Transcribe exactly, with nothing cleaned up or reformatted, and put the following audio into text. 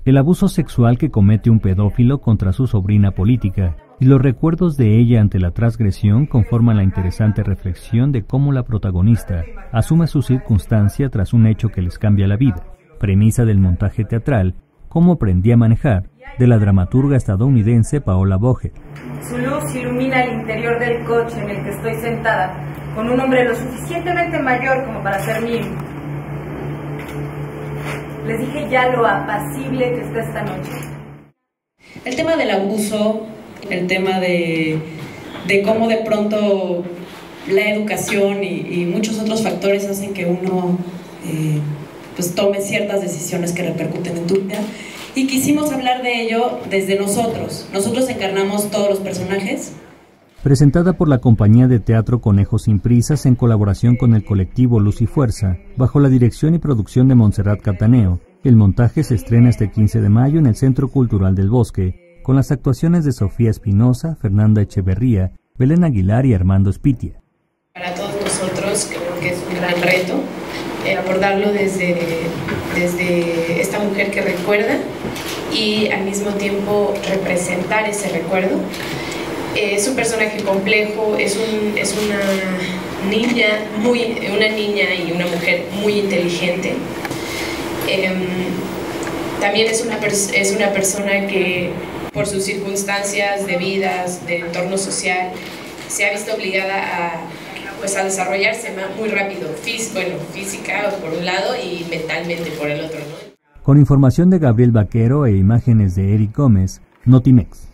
el abuso sexual que comete un pedófilo contra su sobrina política y los recuerdos de ella ante la transgresión conforman la interesante reflexión de cómo la protagonista asume su circunstancia tras un hecho que les cambia la vida, premisa del montaje teatral Cómo aprendí a manejar, de la dramaturga estadounidense Paola Boget. Su luz ilumina el interior del coche en el que estoy sentada, con un hombre lo suficientemente mayor como para ser mío. Les dije ya lo apacible que está esta noche. El tema del abuso, el tema de, de cómo de pronto la educación y, y muchos otros factores hacen que uno eh, pues tome ciertas decisiones que repercuten en tu vida. Y quisimos hablar de ello desde nosotros. Nosotros encarnamos todos los personajes. Presentada por la compañía de teatro Conejos sin Prisas en colaboración con el colectivo Luz y Fuerza, bajo la dirección y producción de Montserrat Cataneo, el montaje se estrena este quince de mayo en el Centro Cultural del Bosque, con las actuaciones de Sofía Espinosa, Fernanda Echeverría, Belén Aguilar y Armando Espitia. Para todos nosotros creo que es un gran reto eh, abordarlo desde, desde esta mujer que recuerda y al mismo tiempo representar ese recuerdo. Eh, es un personaje complejo, es, un, es una niña, muy, una niña y una mujer muy inteligente. Eh, también es una, es una persona que por sus circunstancias de vidas, de entorno social, se ha visto obligada a, pues, a desarrollarse muy rápido, Fís, bueno, física por un lado y mentalmente por el otro, ¿no? Con información de Gabriel Vaquero e imágenes de Eric Gómez, Notimex.